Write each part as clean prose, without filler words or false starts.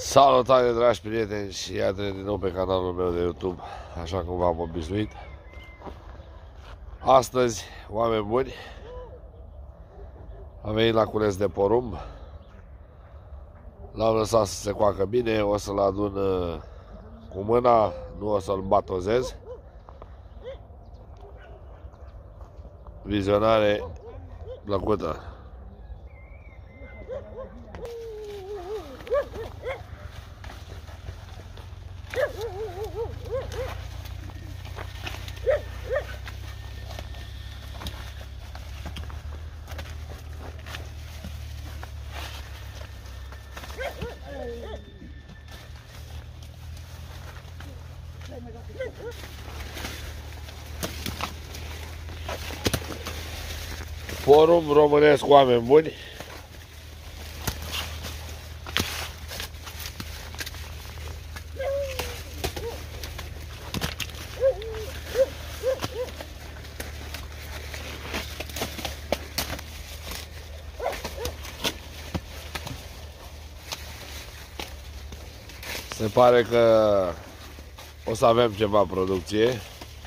Salutare, dragi prieteni, și iată din nou pe canalul meu de YouTube, așa cum v-am obișnuit. Astăzi, oameni buni, am venit la cules de porumb. L-am lăsat să se coacă bine, o să-l adun cu mâna, nu o să-l batozez. Vizionare plăcută! Porumb românesc, oameni buni. Se pare că o să avem ceva producție.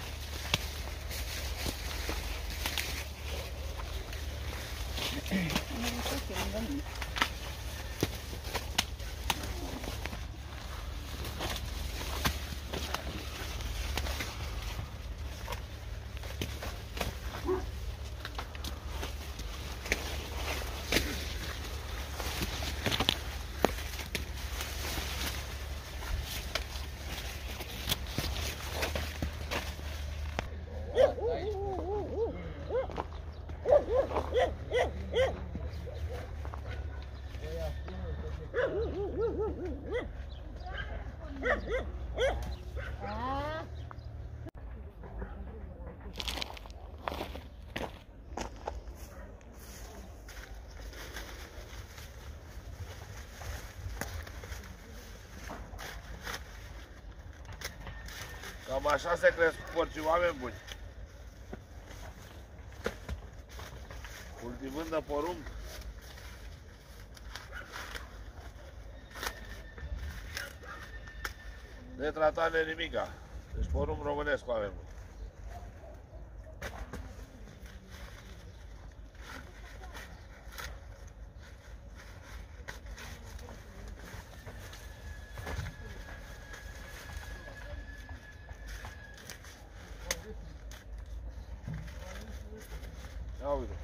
Cam așa se cresc porcii, oameni buni. Cultivând de porumb. Netratat de nimica. Deci porumb românesc, oameni buni. Ia uite.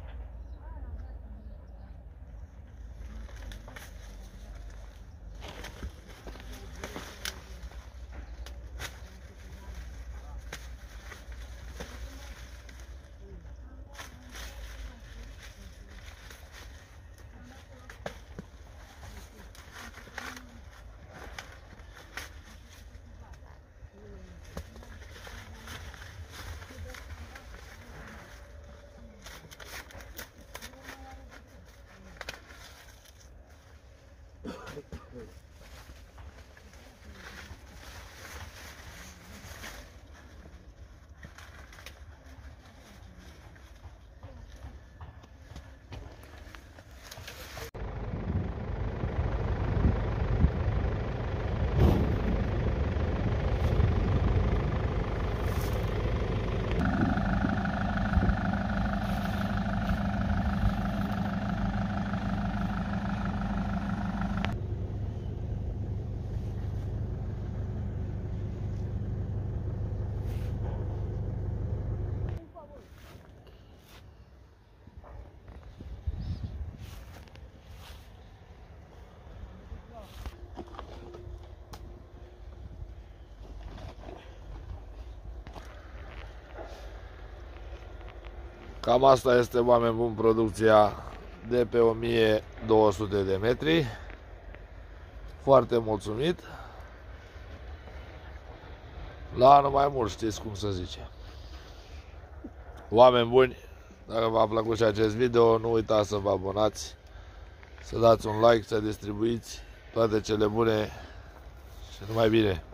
Cam asta este, oameni buni, producția de pe 1200 de metri. Foarte mulțumit. La anul mai mult, știți cum să zice. Oameni buni, dacă v-a plăcut și acest video, nu uitați să vă abonați, să dați un like, să distribuiți toate cele bune și numai bine.